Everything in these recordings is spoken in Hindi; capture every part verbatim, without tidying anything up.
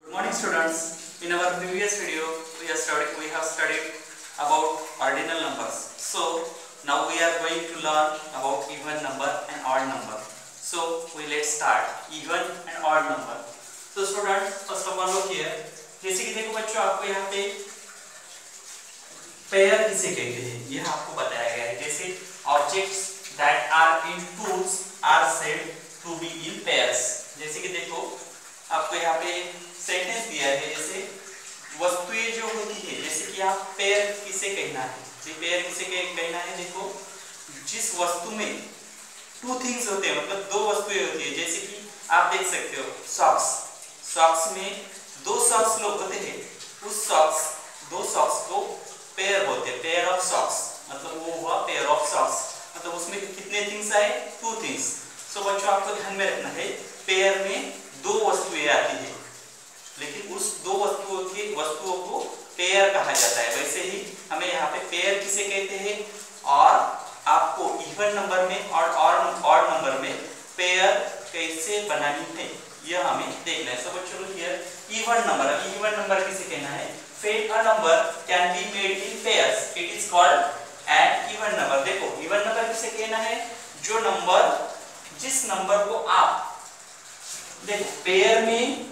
Good morning, students. In our previous video, we have studied we have studied about ordinal numbers. So now we are going to learn about even number and odd number. So we let's start even and odd number. So students, first of all look here. जैसे कि देखो बच्चों, आपको यहाँ पे पेयर किसे कहते हैं यह आपको बताया गया है. जैसे objects that are in twos are said to be in pairs. जैसे कि देखो आपको यहाँ पे सेंटेंस दिया है, जैसे वस्तुएं जो होती है, जैसे कि आप पेयर किसे कहना है, पेयर किसे कहना है. देखो जिस वस्तु में टू थिंग्स होते हैं, मतलब दो वस्तुएं होती है. जैसे कि आप देख सकते हो सॉक्स, सॉक्स में दो सॉक्स लोग होते हैं, उस सॉक्स दो सॉक्स को पेयर बोलते हैं. पेयर ऑफ सॉक्स मतलब वो हुआ पेयर ऑफ सॉक्स, मतलब उसमें कितने थिंग्स आए, टू थिंग्स. सो बच्चों आपको ध्यान में रखना है पेयर में दो वस्तुएं आती है, लेकिन उस दो वस्तुओं की वस्तुओं को पेयर कहा जाता है. वैसे ही हमें यहाँ पे पेयर किसे कहते हैं, और आपको इवन नंबर में और ऑड नंबर में पेयर कैसे बनानी है यह हमें देखना है. सब बच्चों को here even number, even number किसे कहना है, when a number can be made in pairs it is called an even number. देखो इवन नंबर किसे कहना है, जो नंबर जिस नंबर को आप देखो पेयर में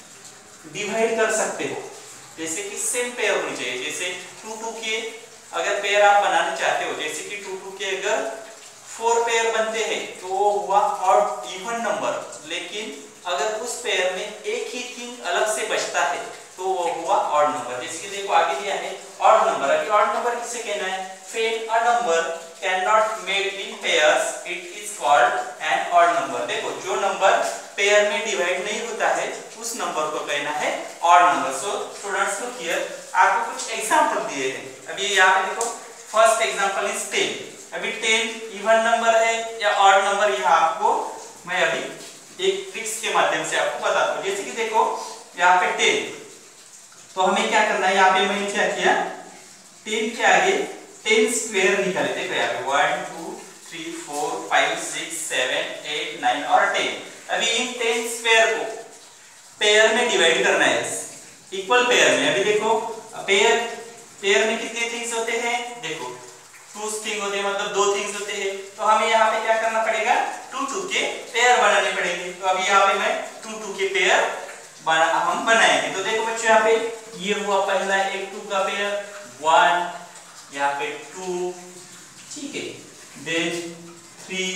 डिवाइड कर सकते हो. जैसे कि सेम पेयर होनी चाहिए. जैसे टू टू के अगर पेयर आप बनाना चाहते हो, जैसे कि टू टू के अगर फोर पेयर बनते हैं तो वो हुआ ऑड इवन नंबर. लेकिन अगर उस पेयर में एक ही थिंग अलग से बचता है तो वो हुआ ऑड नंबर. जैसे कि देखो आगे दिया है ऑड नंबर. अभी ऑड नंबर किसे कहना है, when a number cannot made in pairs it is called an odd number. देखो जो नंबर पेयर में डिवाइड नहीं होता है उस नंबर को कहना है odd number. So students look here, आपको कुछ एग्जांपल दिए हैं. अभी यहाँ पे देखो फर्स्ट एग्जांपल इज टेन. अभी टेन इवन नंबर है या ऑड नंबर, यह आपको मैं अभी एक ट्रिक्स के माध्यम से आपको बताता हूँ. जैसे कि देखो यहाँ पे टेन, तो हमें क्या करना है, यहाँ पे मैंने क्या किया, टेन के आगे टेन स्क्वायर निकाले. देखो यहाँ पे one two three four five six seven eight nine और टेन. अभी इन टेन स्क्वायर को पेयर में डिवाइड करना है, इक्वल पेयर में. अभी देखो पेयर पेयर में कितने थिंग्स होते हैं, देखो टू थिंग होते हैं, मतलब दो थिंग्स होते हैं. तो हमें यहाँ पे क्या करना पड़ेगा, टू टू के पेयर बनाने पड़ेंगे. तो अभी यहाँ पे मैं टू टू के पेयर बना हम बनाएंगे. तो देखो बच्चों यहाँ पे ये हुआ पहला एक टू का पेयर, वन, यहाँ पे टू, ठीक है, देन थ्री,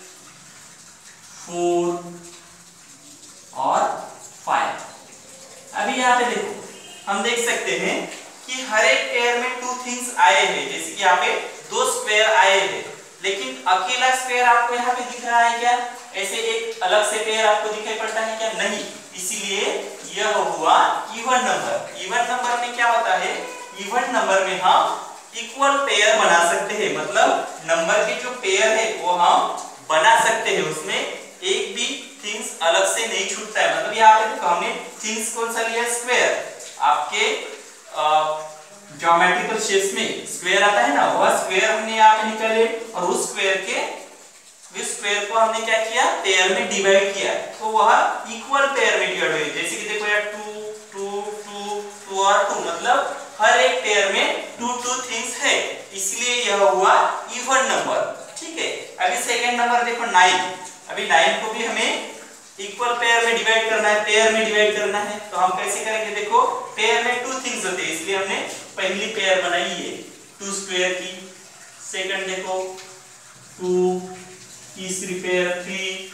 फोर और फाइव. अभी यहाँ पे देखो हम देख सकते हैं कि हर एक पेयर में टू थिंग्स आए हैं. जैसे कि यहाँ पे दो स्क्वायर आए हैं, लेकिन अकेला स्क्वायर आपको यहाँ पे दिख रहा है क्या, ऐसे एक अलग से पेयर आपको दिखाई पड़ता है क्या, नहीं. इसीलिए यह हुआ इवन नंबर. इवन नंबर में क्या होता है, इवन नंबर में हम इक्वल पेयर बना सकते हैं, मतलब नंबर के जो पेयर है वो हम बना सकते हैं, उसमें एक भी थिंग्स अलग से नहीं छूटता है. मतलब यहाँ पे देखो हमने थिंग्स कौन सा लिया, स्क्वायर. आपके ज्योमेट्रिकल शेप्स में स्क्वायर आता है ना, वह स्क्वायर हमने यहाँ पे निकाले और उस स्क्वायर के इस स्क्वायर को हमने क्या किया, पेयर में डिवाइड किया, तो वह इक्वल पेयर में डिवाइड हुई. जैसे कि देखो यार टू टू टू टू और टू, मतलब हर एक पेयर में टू टू थिंग्स है, इसलिए यह हुआ इवन नंबर. ठीक है. अभी सेकंड नंबर देखो नाइन. अभी नाइन को भी हमें इक्वल पेयर में डिवाइड करना है, पेयर में डिवाइड करना है. तो हम कैसे करेंगे, देखो पेयर में टू थिंग्स होते हैं, इसलिए हमने पहली पेयर बनाई है टू स्क्वायर की. सेकंड देखो टू, तीसरी पेयर थ्री,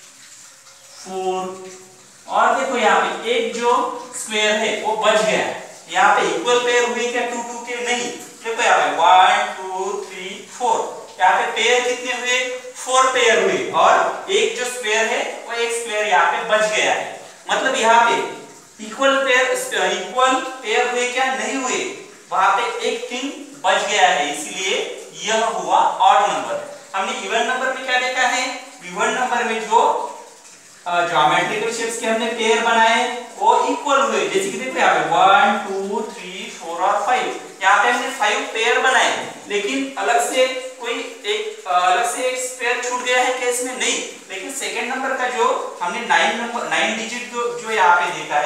फोर, और देखो यहाँ पे एक जो स्क्वायर है वो बच गया. यहाँ पे इक्वल पेयर हुए क्या टू टू के, नहीं. देखो यहाँ पे वन टू थ्री फोर, यहाँ पे पेयर कितने हुए, फोर पेयर हुए, और एक जो स्क्वायर है वो एक स्क्वायर यहाँ पे बच गया है. मतलब यहाँ पे इक्वल पेयर इक्वल पेयर हुए क्या, नहीं हुए, वहां पे एक थिंग बच गया है, इसलिए यह हुआ ऑड नंबर. हमने इवन नंबर में क्या देखा है, इवन नंबर में जो ज्योमेट्रिकल शेप्स के हमने पेयर बनाए वो इक्वल हुए. जैसे कि देखो यहाँ पे वन टू थ्री फोर और फाइव, यहाँ पे हमने फाइव पेयर बनाए, लेकिन अलग से कोई एक अलग से एक पेयर छूट गया है क्या, इसमें नहीं. लेकिन सेकंड नंबर का जो हमने नाइन नंबर नाइन डिजिट जो जो यहाँ पे देखा है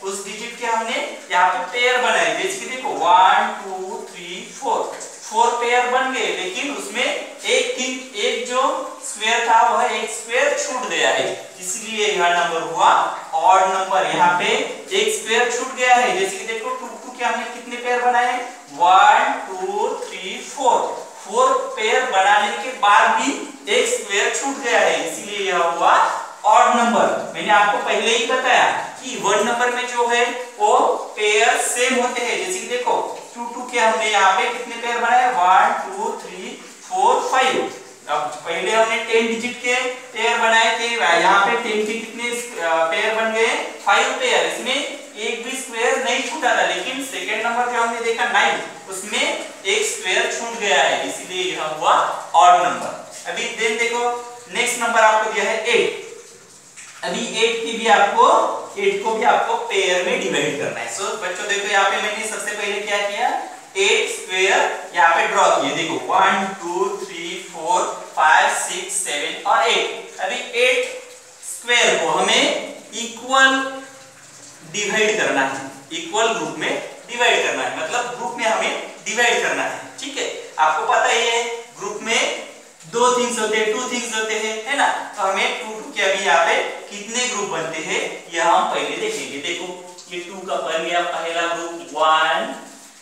उस डिजिट के हमने यहाँ पे पेयर बनाए। जैसे कि देखो one two three four, four pair बन गए, लेकिन उसमें एक थिंग एक जो स्क्वायर था वह एक स्क्वायर छूट गया है, इसलिए यह नंबर हुआ ऑड नंबर। यहाँ पे एक स्क्वायर छूट गया है। जैसे कि देखो टू टू के हमने कितने पेयर बनाए, one two three four, four pair बनाने के बाद भी एक स्क्वायर छूट गया है, इसीलिए यह हुआ ऑड नंबर। मैंने आपको पहले ही बताया कि वन नंबर में जो है वो पेयर सेम होते हैं। जैसे कि देखो टू टू के हमने यहाँ पे कितने पेयर बनाए, one two three four five. अब पहले हमने टेन डिजिट के पेयर बनाए थे, यहाँ पे टेन के कितने पेयर बन गए, फाइव पेयर। इसमें एक भी स्क्वायर नहीं छूटा था, लेकिन सेकेंड नंबर जो हमने देखा नाइन, उसमें एक स्क्वायर छूट गया है, इसीलिए यह हुआ ऑड नंबर। अभी देन देखो नेक्स्ट नंबर आपको दिया है एट। अभी एट की भी आपको एट को भी आपको पेयर में डिवाइड करना है। सो so, बच्चों देखो यहाँ पे मैंने सबसे पहले क्या किया, एट स्क्वायर यहाँ पे ड्रॉ किए। देखो one two three four five six seven और एट। अभी एट स्क्वायर को हमें इक्वल डिवाइड करना है, इक्वल ग्रुप में डिवाइड करना है, मतलब ग्रुप में हमें डिवाइड करना है। ठीक है, आपको पता ही है ग्रुप में दो थिंग्स होते हैं, टू थिंग्स होते हैं, है ना। तो हमें टू टू के अभी यहाँ पे कितने ग्रुप बनते हैं यह हम पहले देखेंगे। देखो ये टू का बन गया पहला ग्रुप, वन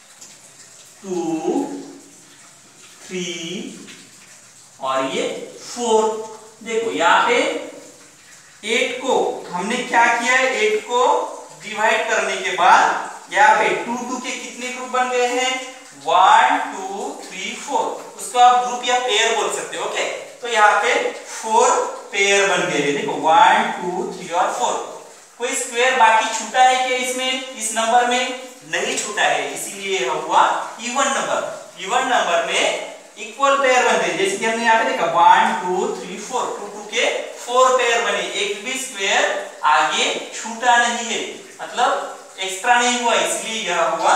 टू थ्री और ये फोर। देखो यहाँ पे एट को हमने क्या किया है, एट को डिवाइड करने के बाद यहाँ पे टू टू के कितने ग्रुप बन गए हैं, वन टू थ्री फोर। उसको आप ग्रुप या पेयर बोल सकते हो। ओके, तो यहाँ पे फोर पेयर बन गए। देखो वन टू थ्री और फोर। कोई स्क्वायर बाकी छूटा है क्या इसमें, इस नंबर में नहीं छूटा है, इसीलिए यह हुआ इवन नंबर। इवन नंबर में इक्वल पेयर बनते हैं। जैसे कि हमने यहाँ पे देखा one two three four, two two के फोर पेयर बने, एक भी स्क्वायर आगे छूटा नहीं है, मतलब एक्स्ट्रा नहीं हुआ, इसलिए यह हुआ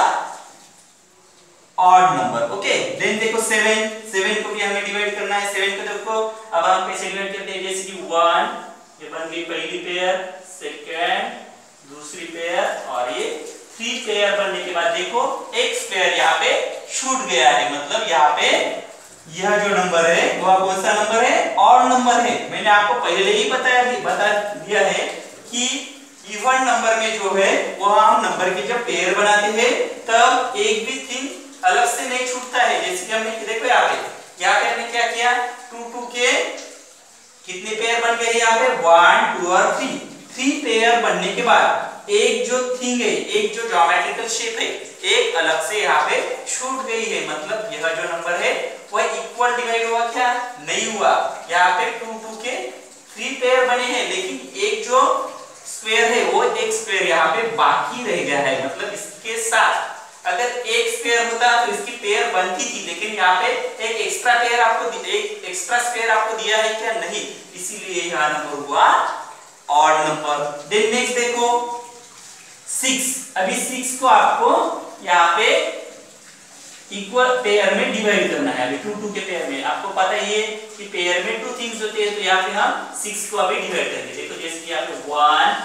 ऑड नंबर। ओके, देन देखो सेवन, सेवन को भी हमें डिवाइड करना है। सेवन को देखो अब हम कैसे डिवाइड करते हैं, जैसे कि वन, ये बन गई पहली पेयर, सेकंड, दूसरी पेयर और ये थ्री पेयर बनने के बाद देखो एक स्क्वायर यहाँ पे छूट गया है, मतलब यहाँ पे यह जो नंबर है वह कौन सा नंबर है, ऑड नंबर है। मैंने आपको पहले ही बताया बता दिया है कि इवन नंबर में जो है वह हम नंबर के जब पेयर बनाते हैं तब एक भी थिंग अलग से नहीं छूटता है। जैसे कि हमने देखो यहाँ पे यहाँ पे हमने क्या किया, टू टू के कितने पेयर बन गए यहाँ पे, वन टू और थ्री। थ्री पेयर बनने के बाद एक जो थिंग है, एक जो ज्योमेट्रिकल शेप है, एक अलग से यहाँ पे छूट गई है, मतलब यह जो नंबर है वह इक्वल डिवाइड हुआ क्या, नहीं हुआ। यहाँ पे टू टू के थ्री पेयर बने हैं, लेकिन एक जो स्क्वायर है वो एक स्क्वायर यहाँ पे बाकी रह गया है, मतलब इसके साथ अगर एक स्क्वायर होता तो इसकी पेयर बनती थी, लेकिन यहाँ पे एक एक्स्ट्रा पेयर आपको एक एक्स्ट्रा स्क्वायर आपको दिया है क्या, नहीं, इसीलिए यह नंबर हुआ ऑड नंबर। देन नेक्स्ट देखो सिक्स। अभी सिक्स को आपको यहाँ पे इक्वल पेयर में डिवाइड करना है। अभी टू टू के पेयर में आपको पता ही है कि पेयर में टू थिंग्स होते हैं, तो यहाँ पे हम सिक्स को अभी डिवाइड करेंगे। देखो जैसे कि यहाँ पे वन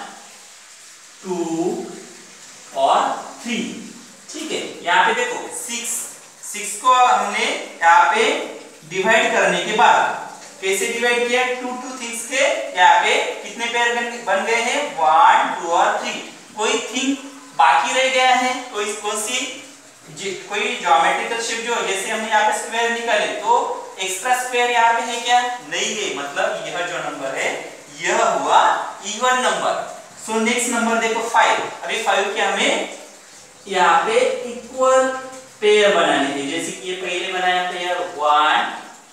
टू और थ्री, ठीक है। यहाँ पे देखो सिक्स, सिक्स को हमने यहाँ पे डिवाइड करने के बाद कैसे डिवाइड किया, टू टू थिंग्स के यहाँ पे कितने पेयर बन गए हैं, वन टू और थ्री। कोई थिंग बाकी रह गया है, कोई कौन सी, कोई ज्योमेट्रिकल शेप जो जैसे हमने यहाँ पे स्क्वायर निकाले तो एक्स्ट्रा स्क्वायर यहाँ पे है क्या, नहीं है, मतलब यह जो नंबर है यह हुआ even number. So next number देखो फाइव। अभी फाइव के हमें यहाँ पे इक्वल पेयर बनाने हैं। जैसे कि ये पहले बनाया पेयर वन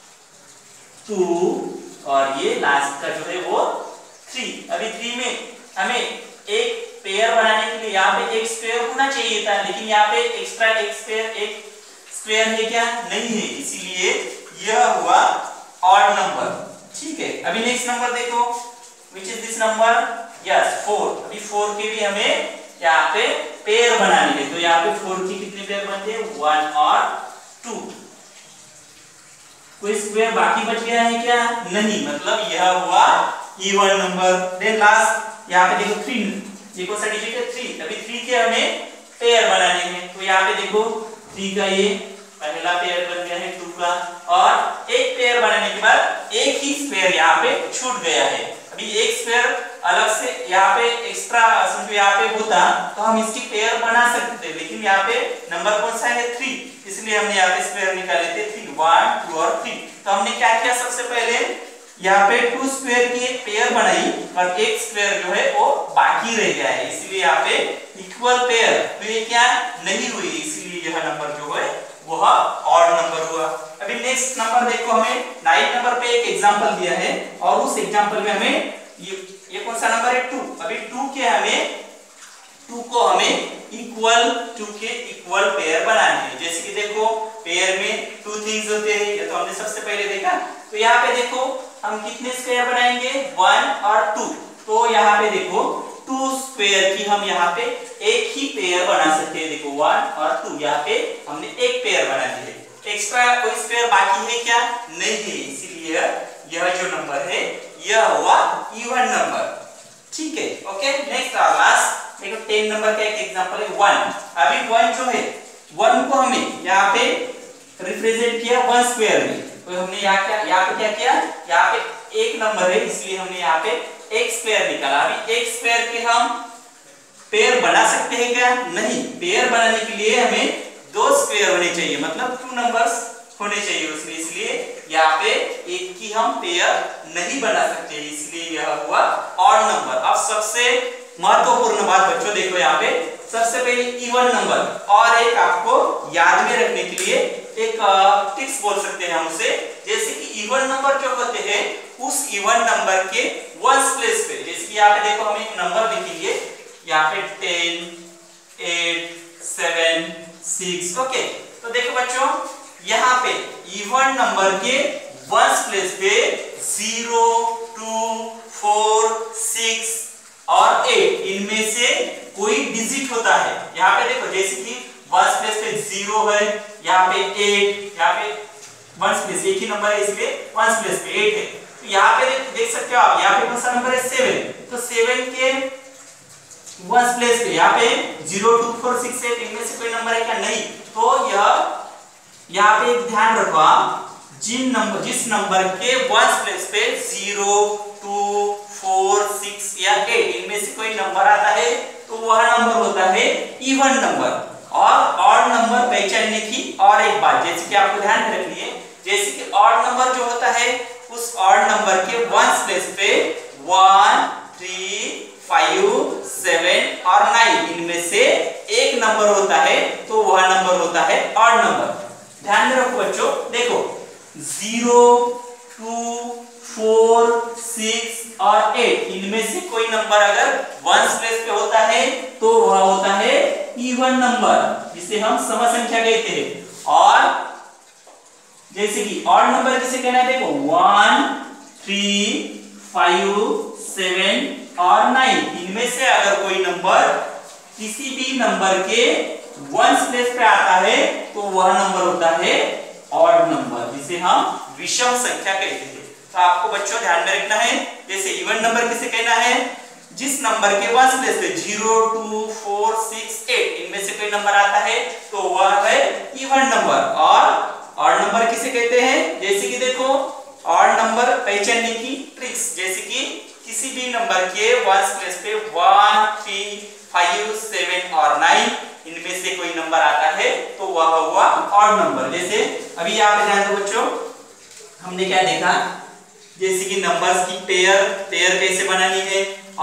टू और ये लास्ट का जो है वो थ्री। अभी थ्री में हमें एक पेयर बनाने के लिए यहाँ पे एक स्क्वायर होना चाहिए था, लेकिन यहाँ पे एक्स्ट्रा एक स्क्वायर एक स्क्वायर है क्या, नहीं है, इसीलिए यह हुआ ऑड नंबर। ठीक है, अभी नेक्स्ट नंबर देखो, which is this number, yes four. अभी फोर के भी हमें यहाँ पे पेयर बनाने हैं, तो यहाँ पे फोर की कितने पेयर बनते हैं, वन और टू। कोई स्क्वायर बाकी बच गया है क्या, नहीं, मतलब यह हुआ इवन नंबर। देन लास्ट यहाँ पे देखो थ्री, ये कौन सा डिजिट है थ्री, अभी थ्री के हमें पेयर बनाने हैं। तो यहाँ पे देखो थ्री का ये पहला पेयर बन गया है टू का, और एक पेयर बनाने के बाद एक ही स्क्वायर यहाँ पे छूट गया है। अभी एक स्क्वायर अलग से यहाँ पे एक्स्ट्रा समझो यहाँ पे होता तो हम इसकी पेयर बना सकते थे, लेकिन यहाँ पे नंबर कौन सा है थ्री, इसलिए हमने यहाँ पे स्क्वायर निकाले थे थ्री, वन टू और थ्री। तो हमने क्या किया, सबसे पहले यहाँ पे टू स्क्वायर की एक पेयर बनाई और एक स्क्वायर जो है वो बाकी रह गया है, इसलिए यहाँ पे इक्वल पेयर तो ये क्या नहीं हुई, इसलिए यह नंबर जो है वह ऑड नंबर हुआ। अभी नेक्स्ट नंबर देखो, हमें नाइन नंबर पे एक एग्जांपल दिया है और उस एग्जांपल में हमें ये ये कौन सा नंबर है टू, अभी टू के हमें टू को हमें इक्वल टू के इक्वल पेयर बनाने हैं। जैसे कि देखो पेयर में टू थिंग्स होते हैं, ये तो हमने सबसे पहले देखा। तो यहाँ पे देखो हम कितने स्क्वायर बनाएंगे, वन और टू। तो यहाँ पे देखो टू स्क्वायर की हम यहाँ पे एक ही पेयर बना सकते हैं, देखो वन और टू, यहाँ पे हमने एक पेयर बना दी है, एक्स्ट्रा कोई स्क्वायर बाकी है क्या, नहीं है, इसीलिए यह जो नंबर है यह हुआ इवन नंबर। ठीक है, ओके। नेक्स्ट और लास्ट देखो टेन नंबर का एक एग्जांपल है वन। अभी वन जो है वन को हमें यहाँ पे रिप्रेजेंट किया वन स्क्वायर में, तो हमने यहाँ क्या यहाँ पे क्या किया, यहाँ पे एक नंबर है इसलिए हमने यहाँ पे एक स्क्वायर निकाला। अभी एक स्क्वायर के हम पेयर बना सकते हैं क्या, नहीं, पेयर बनाने के लिए हमें दो स्क्वायर होने चाहिए, मतलब टू नंबर्स होने चाहिए उसमें, इसलिए यहाँ पे एक की हम पेयर नहीं बना सकते, इसलिए यह हुआ ऑड नंबर। अब सबसे महत्वपूर्ण बात बच्चों देखो, यहाँ पे सबसे पहले इवन नंबर, और एक आपको याद में रखने के लिए एक ट्रिक्स बोल सकते हैं हम उसे, जैसे कि इवन नंबर जो होते हैं उस इवन नंबर के वंस प्लेस पे, जैसे कि यहाँ पे देखो हम एक नंबर लिखेंगे यहाँ पे ten, eight, seven, six, okay. तो देखो बच्चों यहाँ पे इवन नंबर के वंस प्लेस पे जीरो, टू, फोर, सिक्स और एट, इनमें से कोई डिजिट होता है। यहाँ पे देखो जैसे कि वंस प्लेस पे जीरो है, यहाँ पे एट, यहाँ पे वंस प्लेस एक ही नंबर है इसलिए वंस प्लेस पे एट है। तो यहाँ पे देख सकते हो आप, यहाँ पे कौन सा नंबर है सेवन, तो सेवन के वंस प्लेस पे यहाँ पे zero, two, four, six, eight, इनमें से कोई नंबर है क्या, नहीं। तो यह यहाँ पे एक ध्यान रखो आप, जिन नंबर जिस नंबर के वंस प्लेस पे जीरो, टू, फोर, सिक्स या एट, इनमें से कोई नंबर आता है तो वह नंबर होता है इवन नंबर। और ऑड नंबर पहचानने की और एक बात, जैसे कि आपको ध्यान में रखनी है, जैसे कि ऑड नंबर जो होता है उस ऑड नंबर के वंस प्लेस पे वन, थ्री, फाइव, सेवन और नाइन, इनमें से एक नंबर होता है तो वह नंबर होता है ऑड नंबर। ध्यान में रखो बच्चों, देखो जीरो, टू, फोर, सिक्स और एट, इनमें से कोई नंबर अगर वंस प्लेस पे होता है तो वह होता है इवन नंबर, जिसे हम सम संख्या कहते हैं। और जैसे कि ऑड नंबर किसे कहना है, देखो वन, थ्री, फाइव, सेवन और नाइन, इनमें से अगर कोई नंबर किसी भी नंबर के वंस प्लेस पे आता है तो वह नंबर होता है ऑड नंबर, जिसे हम विषम संख्या कहते हैं। तो आपको बच्चों ध्यान में रखना है, जैसे इवन नंबर किसे कहना है, जिस नंबर के वंस प्लेस पे zero, two, four, six, eight, इनमें से कोई नंबर आता है तो वह है इवन नंबर। और ऑड नंबर किसे कहते हैं, जैसे कि देखो ऑड नंबर पहचानने की ट्रिक्स, जैसे कि किसी भी नंबर के वंस प्लेस पे वन, थ्री, फाइव, सेवन और नाइन, इनमें से कोई नंबर आता है तो वह हुआ ऑड नंबर। जैसे अभी यहाँ पे ध्यान दो बच्चों, हमने क्या देखा, जैसे कि नंबर्स की पेयर पेयर कैसे बनानी है,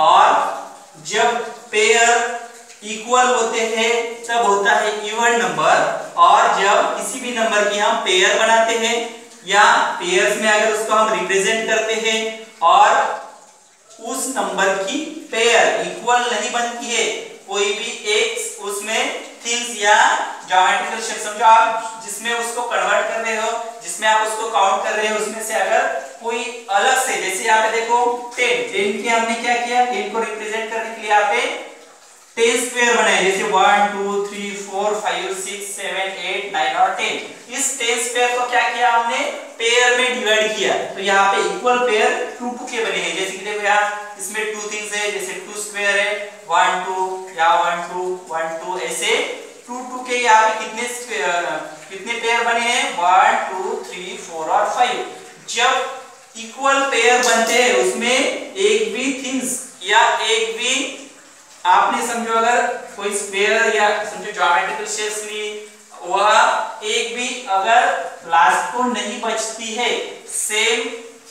और जब पेयर इक्वल होते हैं तब होता है इवन नंबर, और जब किसी भी नंबर की हम पेयर बनाते हैं या पेयर्स में अगर उसको हम रिप्रेजेंट करते हैं और उस नंबर की पेयर इक्वल नहीं बनती है, कोई भी एक उसमें थिंग्स या ज्योमेट्रिकल शेप समझो आप, जिसमें उसको कन्वर्ट कर रहे हो, जिसमें आप उसको काउंट कर रहे हो, उसमें से अगर कोई अलग से, जैसे यहाँ पे देखो टेन, टेन की हमने क्या किया, टेन को रिप्रेजेंट करने के लिए यहाँ पे टेन स्क्वायर बनाए, जैसे one, two, three, four, five, six, seven, eight, nine और टेन। इस टेन स्क्वायर को क्या किया हमने, पेयर में डिवाइड किया, तो यहाँ पे इक्वल पेयर टू टू के बने हैं। जैसे कि देखो यहाँ इसमें टू थिंग्स है, जैसे टू स्क्वायर है, वन टू या वन टू वन टू, ऐसे टू टू के यहाँ पे कितने कितने पेयर बने हैं, वन टू थ्री फोर और फाइव। जब इक्वल पेयर बनते हैं उसमें एक भी थिंग्स या एक भी आपने समझो अगर कोई स्क्वायर या समझो ज्योमेट्रिकल शेप्स ली, वह एक भी अगर लास्ट को नहीं बचती है, सेम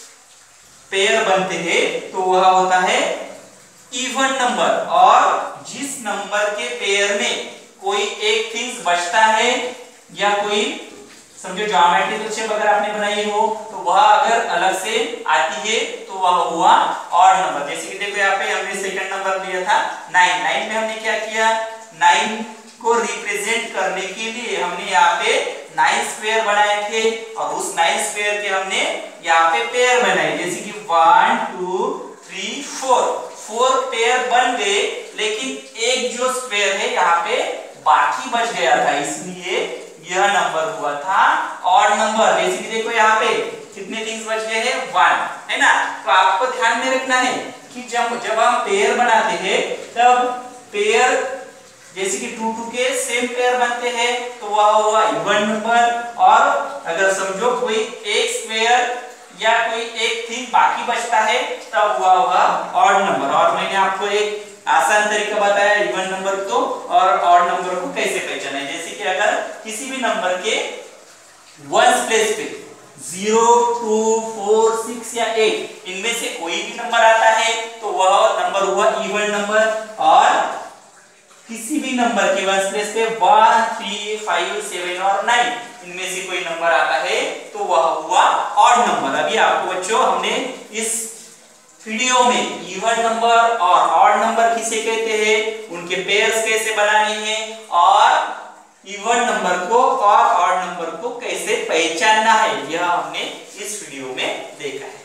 पेयर बनते हैं, तो वह होता है इवन नंबर। और जिस नंबर के पेयर में कोई एक थिंग्स बचता है या कोई समझो ज्योमेट्रिकल शेप अगर आपने बनाई हो तो वह अगर अलग से आती है तो वह हुआ ऑड नंबर। जैसे कि देखो यहाँ पे हमने सेकंड नंबर लिया था नाइन। नाइन में हमने क्या किया, नाइन को रिप्रेजेंट करने के लिए हमने यहाँ पे नाइन स्क्वायर बनाए थे और उस नाइन स्क्वायर के हमने यहाँ पे पेयर बनाए, जैसे कि one two three four, four pair बन गए, लेकिन एक जो स्क्वायर है यहाँ पे बाकी बच गया था, इसलिए यह नंबर हुआ था ऑड नंबर। जैसे कि देखो यहाँ पे कितने थिंग्स बच गए हैं, वन, है ना। तो आपको ध्यान में रखना है कि जब जब हम पेयर बनाते हैं तब पेयर जैसे कि टू टू के सेम पेयर बनते हैं तो वह हुआ इवन नंबर, और अगर समझो कोई एक स्क्वायर या कोई एक थिंग बाकी बचता है तब हुआ हुआ ऑड नंबर। और मैंने आपको एक आसान तरीका बताया इवन नंबर को और ऑड नंबर को कैसे पहचाना है। जैसे कि अगर किसी भी नंबर के वंस प्लेस पे जीरो, टू, फोर, सिक्स या एट इनमें से कोई भी नंबर आता है तो वह नंबर हुआ इवन नंबर, और किसी भी नंबर के वंस प्लेस पे वन, थ्री, फाइव, सेवन और नाइन इनमें से कोई नंबर आता है तो वह हुआ ऑड नंबर। अभी आपको बच्चों हमने इस वीडियो में इवन नंबर और ऑड नंबर किसे कहते हैं, उनके पेयर्स कैसे बनाने हैं और इवन नंबर को और ऑड नंबर को कैसे पहचानना है, यह हमने इस वीडियो में देखा है।